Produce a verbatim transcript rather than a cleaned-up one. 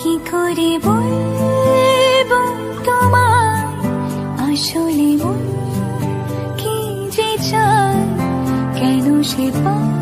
কি করে বলবো তোমায় আসলে মন কি যে চায় কেন সে পায়